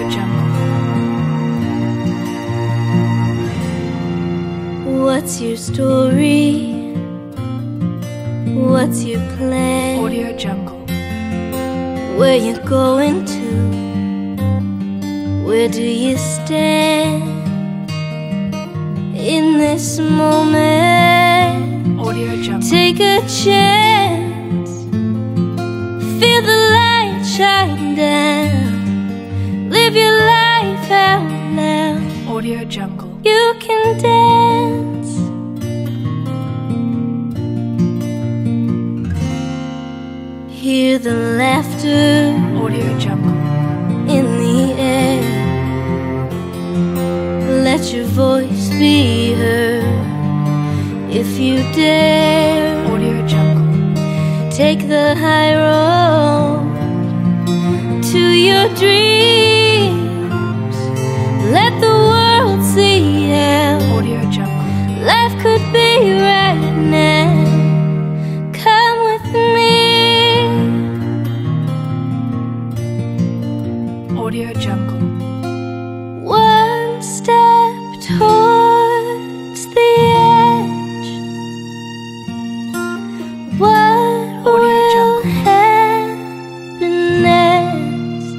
What's your story? What's your plan? Audio Jungle. Where you going to? Where do you stand in this moment? Audio Jungle. Take a chance, feel the light shine down, live your life out loud. Audio Jungle. You can dance. Hear the laughter. Audio Jungle. In the air, let your voice be heard if you dare. Audio Jungle. Take the high road to your dreams. Let the world see how Audio Jungle. life could be right now. Come with me. Audio Jungle. One step towards the edge. What will happen next?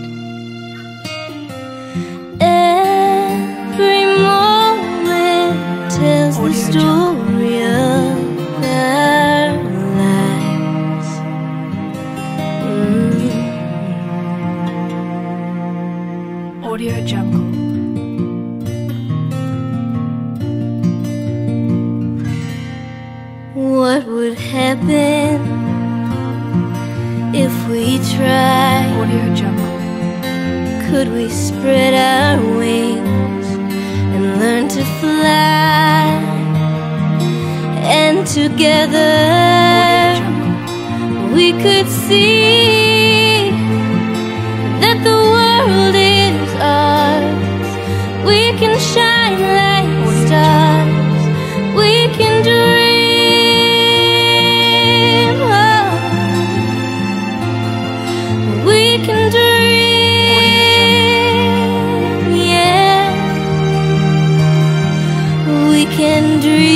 Every moment tells the story of our lives. Audio Jungle. What would happen if we tried? Audio Jungle. Could we spread our wings and learn to fly? And together we could see that the world is ours. We can shine like stars. We can dream. Oh, we can dream. Yeah, we can dream.